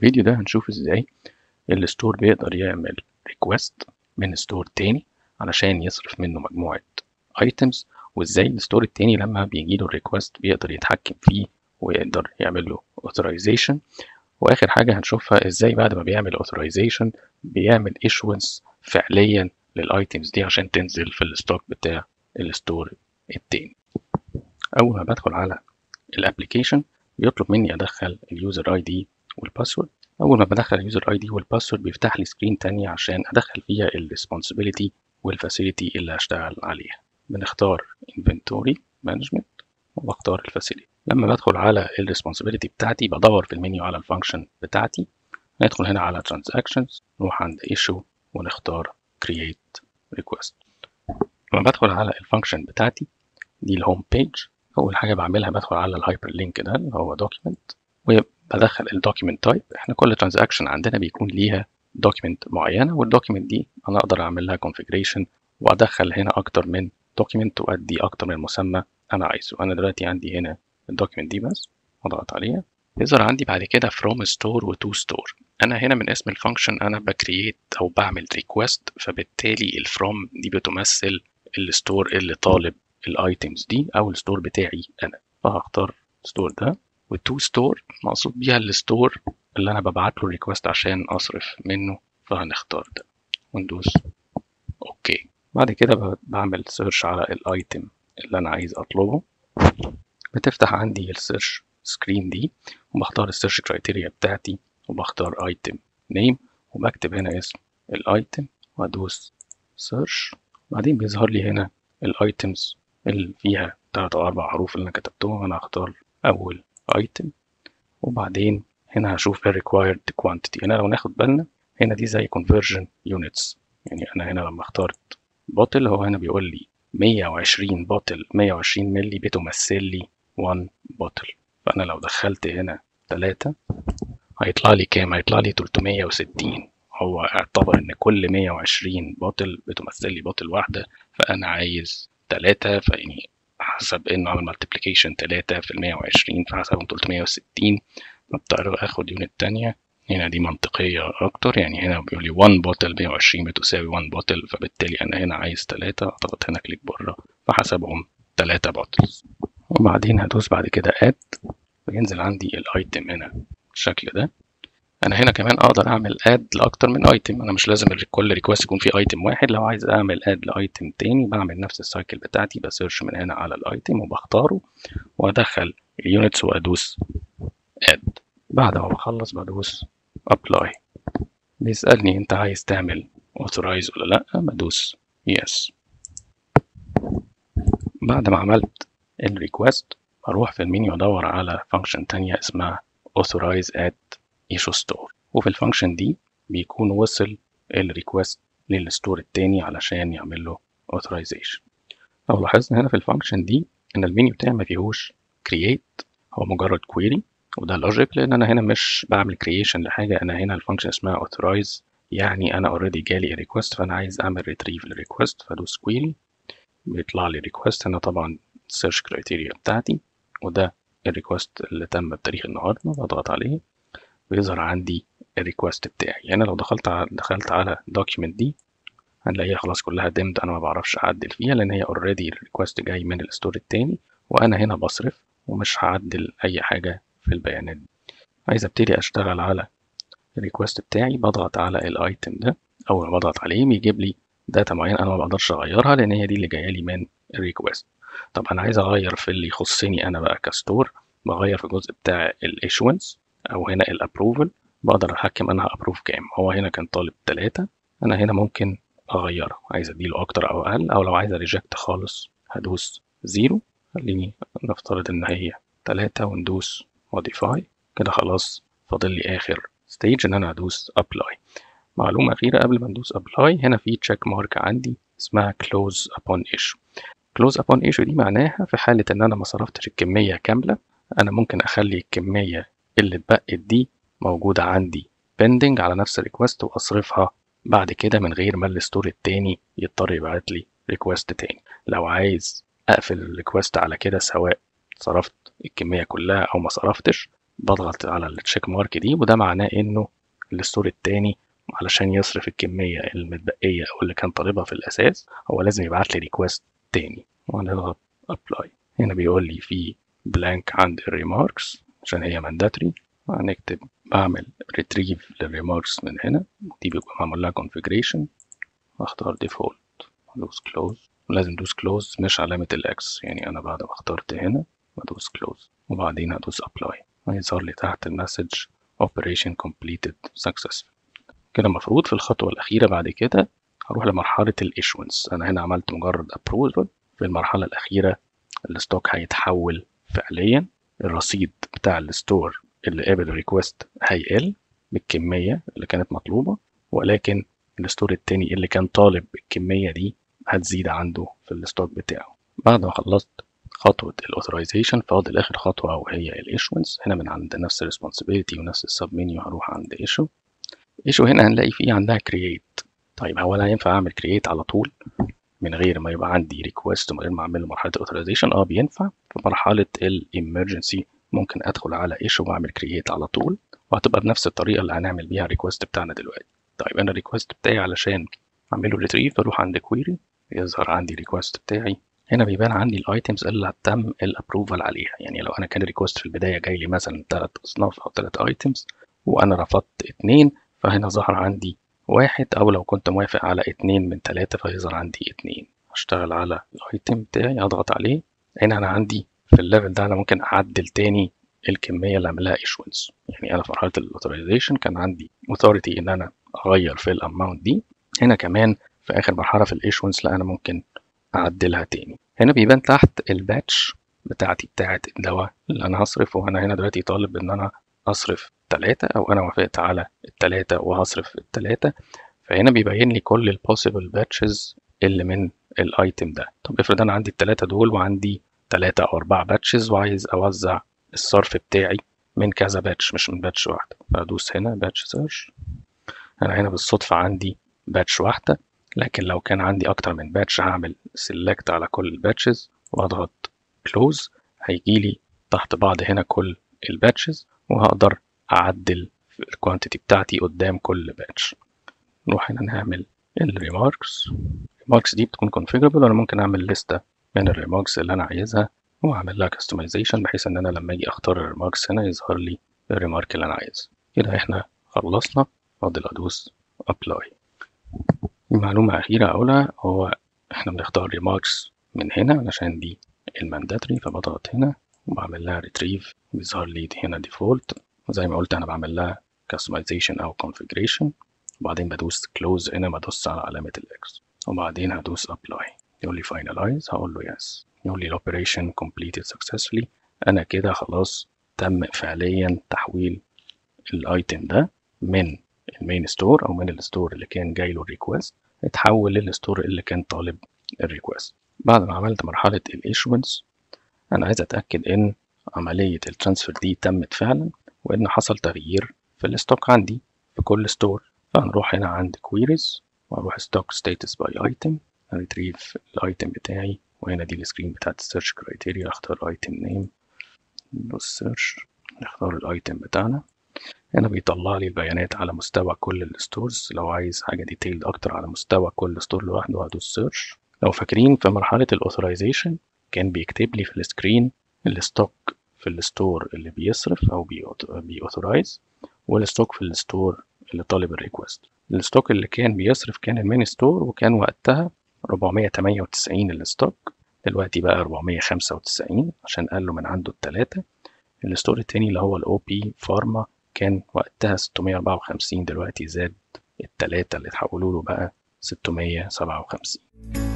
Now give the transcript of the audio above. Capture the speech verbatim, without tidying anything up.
الفيديو ده هنشوف ازاي الستور بيقدر يعمل ريكوست من ستور تاني علشان يصرف منه مجموعة ايتمز، وازاي الستور التاني لما بيجيله الريكوست بيقدر يتحكم فيه ويقدر يعمل له authorization. واخر حاجة هنشوفها ازاي بعد ما بيعمل authorization بيعمل issuance فعليا للايتمز دي عشان تنزل في الستوك بتاع الستور التاني. اول ما بدخل على الابليكيشن بيطلب مني ادخل اليوزر اي دي والباسورد. اول ما بدخل اليوزر اي دي والباسورد بيفتح لي سكرين تانية عشان ادخل فيها الريسبونسبيلتي والفاسيلتي اللي هشتغل عليها. بنختار inventory management وبختار الفاسيلتي. لما بدخل على الريسبونسبيلتي بتاعتي بدور في المنيو على الفانكشن بتاعتي، ندخل هنا على transactions، نروح عند issue ونختار create request. لما بدخل على الفانكشن بتاعتي دي الهوم بيج، اول حاجه بعملها بدخل على الهايبر لينك ده اللي هو دوكيمنت، وبدخل الدوكيمنت تايب. احنا كل ترانزاكشن عندنا بيكون ليها دوكيمنت معينه، والدوكيمنت دي انا اقدر اعمل لها كونفيجريشن وادخل هنا اكتر من دوكيمنت وادي اكتر من مسمى انا عايزه. انا دلوقتي عندي هنا الدوكيمنت دي بس، اضغط عليها يظهر عندي بعد كده from store و to store. انا هنا من اسم الفانكشن انا بكرييت او بعمل ريكوست، فبالتالي الفروم دي بتمثل الستور اللي طالب الايتمز دي او الستور بتاعي انا، فهختار ستور ده. والتو ستور مقصود بيها الستور اللي انا ببعت له الريكوست عشان اصرف منه، فهنختار ده وندوس اوكي. بعد كده بعمل سيرش على الايتم اللي انا عايز اطلبه، بتفتح عندي السيرش سكرين دي وبختار السيرش كرايتيريا بتاعتي وبختار ايتم نيم وبكتب هنا اسم الايتم وادوس سيرش. بعدين بيظهر لي هنا الايتمز اللي فيها تلات او اربع حروف اللي انا كتبتهم. انا هختار اول ايتم وبعدين هنا هشوف ال required quantity. هنا لو ناخد بالنا هنا دي زي conversion units، يعني انا هنا لما اخترت بوتل هو هنا بيقول لي مية وعشرين بوتل مية وعشرين ملي بتمثل لي واحد بوتل، فانا لو دخلت هنا تلاتة هيطلع لي كام؟ هيطلع لي تلتمية وستين. هو اعتبر ان كل مية وعشرين بوتل بتمثل لي بوتل واحدة، فانا عايز تلاتة، فيعني حسب انه عمل مالتيبليكيشن تلاتة في المية وعشرين فحسبهم تلتمية وستين. بضطر اخد يونت تانية، هنا دي منطقية اكتر، يعني هنا بيقول لي واحد بوتل مية وعشرين بتساوي واحد بوتل، فبالتالي انا هنا عايز تلاتة، اضغط هنا كليك بره فحسبهم تلاتة بوتلز. وبعدين هدوس بعد كده اد وينزل عندي الايتم هنا بالشكل ده. انا هنا كمان اقدر اعمل اد لاكتر من ايتم، انا مش لازم كل ريكوست يكون فيه ايتم واحد. لو عايز اعمل اد لايتم تاني بعمل نفس السايكل بتاعتي، بسيرش من هنا على الايتم وبختاره وادخل اليونتس وادوس اد. بعد ما بخلص بدوس ابلاي، بيسالني انت عايز تعمل authorize ولا لا، بدوس يس. بعد ما عملت الريكوست اروح في المنيو ادور على فانكشن تانية اسمها authorize at issue store، وفي الفانكشن دي بيكون وصل الريكوست للستور التاني علشان يعمل له authorization. لو لاحظنا هنا في الفانكشن دي ان المنيو بتاعي ما فيهوش create، هو مجرد query، وده لوجيك لان انا هنا مش بعمل creation لحاجه. انا هنا الفانكشن اسمها authorize، يعني انا اوريدي جالي ريكوست فانا عايز اعمل retrieve للريكوست، فادوس query بيطلع لي ريكوست. هنا طبعا السيرش كرايتيريا بتاعتي وده الريكوست اللي تم بتاريخ النهارده، بضغط عليه بيظهر عندي الريكوست بتاعي. هنا لو دخلت على دخلت على document دي هنلاقيها خلاص كلها ديمد، انا ما بعرفش اعدل فيها لان هي اوريدي الريكوست جاي من الستور التاني وانا هنا بصرف ومش هعدل اي حاجه في البيانات دي. عايز ابتدي اشتغل على الريكوست بتاعي، بضغط على الايتم ده، اول ما بضغط عليه بيجيب لي داتا معينه انا ما بقدرش اغيرها لان هي دي اللي جايه لي من الريكوست. طب انا عايز اغير في اللي يخصني انا بقى كستور، بغير في الجزء بتاع الايشوانس او هنا الابروفل، بقدر احكم انا هابروف كام. هو هنا كان طالب تلاتة، انا هنا ممكن اغيره، عايز اديله اكتر او اقل، او لو عايز ريجكت خالص هدوس زيرو. خليني نفترض ان هي تلاتة وندوس موديفاي كده. خلاص فاضل لي اخر ستيج ان انا ادوس ابلاي. معلومه اخيره قبل ما ندوس ابلاي، هنا في تشيك مارك عندي اسمها close upon issue. close upon issue دي معناها في حاله ان انا ما صرفتش الكميه كامله، انا ممكن اخلي الكميه اللي اتبقت دي موجوده عندي pending على نفس الريكوست واصرفها بعد كده من غير ما الستور التاني يضطر يبعت لي ريكوست تاني. لو عايز اقفل الريكوست على كده سواء صرفت الكميه كلها او ما صرفتش، بضغط على التشيك مارك دي، وده معناه انه الستور التاني علشان يصرف الكمية المتبقية او اللي كان طالبها في الاساس هو لازم يبعت لي ريكوست تاني، وهنضغط ابلاي. هنا بيقول لي في بلانك عند الريماركس عشان هي مانداتري، هنكتب بعمل ريتريف للريماركس من هنا، دي بيبقى معمول لها configuration، هختار default ادوس close، ولازم ادوس close مش علامة الاكس، يعني انا بعد ما اخترت هنا بدوس close وبعدين هدوس apply، هيظهر لي تحت المسج operation completed successful. كده المفروض في الخطوة الأخيرة بعد كده هروح لمرحلة الإيشونس. أنا هنا عملت مجرد approval، في المرحلة الأخيرة الستوك هيتحول فعليا، الرصيد بتاع الستور اللي قابل الريكوست هيقل بالكمية اللي كانت مطلوبة، ولكن الستور التاني اللي كان طالب الكمية دي هتزيد عنده في الستوك بتاعه. بعد ما خلصت خطوة الاوثرايزيشن فاضل آخر خطوة وهي الايشونس. هنا من عند نفس الريسبونسبيلتي ونفس السب منيو هروح عند ايشو. ايشو هنا هنلاقي فيه عندها كرييت. طيب هو انا ينفع اعمل كرييت على طول من غير ما يبقى عندي ريكوست ومن غير ما اعمل له مرحله الاوثرايزيشن؟ اه بينفع. في مرحله الامرجنسي ممكن ادخل على ايشو واعمل كرييت على طول، وهتبقى بنفس الطريقه اللي هنعمل بيها الريكوست بتاعنا دلوقتي. طيب انا الريكوست بتاعي علشان اعمله ريتريف اروح عند كويري، يظهر عندي الريكوست بتاعي. هنا بيبان عندي الايتمز اللي تم الابروفال عليها، يعني لو انا كان الريكوست في البدايه جاي لي مثلا ثلاث اصناف او ثلاث ايتمز وانا رفضت اتنين، فهنا ظهر عندي واحد، او لو كنت موافق على اتنين من تلاتة فيظهر عندي اتنين. هشتغل على الايتم بتاعي اضغط عليه، هنا انا عندي في الليفل ده انا ممكن اعدل تاني الكميه اللي اعملها ايشونس. يعني انا في مرحله الاوثرايزيشن كان عندي اوثوريتي ان انا اغير في الاماونت دي، هنا كمان في اخر مرحله في الايشونس لا انا ممكن اعدلها تاني. هنا بيبان تحت الباتش بتاعتي بتاعت الدواء اللي انا هصرفه، وانا هنا دلوقتي طالب ان انا اصرف تلاتة او انا وافقت على التلاتة وهصرف التلاتة، فهنا بيبين لي كل البوسيبل باتشز اللي من الايتم ده. طب افرض انا عندي التلاتة دول وعندي تلاتة او اربعة باتشز وعايز اوزع الصرف بتاعي من كذا باتش مش من باتش واحدة، فادوس هنا باتش سيرش. انا هنا بالصدفة عندي باتش واحدة، لكن لو كان عندي اكتر من باتش هعمل سيلكت على كل الباتشز واضغط كلوز، هيجيلي تحت بعض هنا كل الباتشز وهقدر اعدل في الكوانتيتي بتاعتي قدام كل باتش. نروح هنا نعمل الريماركس. الريماركس دي بتكون configurable، وانا ممكن اعمل لستة من الريماركس اللي انا عايزها واعمل لها customization بحيث ان انا لما اجي اختار الريماركس هنا يظهر لي الريمارك اللي انا عايزه. كده احنا خلصنا، فاضل ادوس ابلاي. معلومة أخيرة أقولها، هو احنا بنختار ريماركس من هنا علشان دي المانداتري، فبضغط هنا وبعمل لها ريتريف بيظهر لي هنا ديفولت، وزي ما قلت أنا بعمل لها customization أو configuration، وبعدين بدوس close هنا بدوس على علامة الإكس، وبعدين هدوس apply. يقول لي finalize، هقول له yes. يقول لي operation completed successfully. أنا كده خلاص تم فعليا تحويل الايتم ده من المين ستور او من الستور اللي كان جاي له الريكوست اتحول للستور اللي كان طالب الريكوست. بعد ما عملت مرحله الايشونس انا عايز اتاكد ان عمليه الترانسفير دي تمت فعلا وان حصل تغيير في الستوك عندي في كل ستور. فهنروح هنا عند كويريز واروح ستوك ستاتس باي ايتم، هريتريف الايتم بتاعي، وهنا دي السكرين بتاعت السيرش كرايتيريا، اختار ايتم نيم، ندوس سيرش، نختار الايتم بتاعنا. هنا بيطلع لي البيانات على مستوى كل الستورز، لو عايز حاجة ديتيلد أكتر على مستوى كل ستور لوحده هدوس سيرش. لو فاكرين في مرحلة الأوثرايزيشن كان بيكتب لي في السكرين الستوك في الستور اللي بيصرف أو بيأوثرايز، والستوك في الستور اللي طالب الريكوست. الستوك اللي كان بيصرف كان المين ستور، وكان وقتها أربعمية تمانية وتسعين الستوك، دلوقتي بقى أربعمية خمسة وتسعين عشان قال له من عنده التلاتة. الستور التاني اللي هو الأو بي فارما كان وقتها ستمية أربعة وخمسين، دلوقتي زاد التلاتة اللي اتحولوا له بقى ستمية سبعة وخمسين.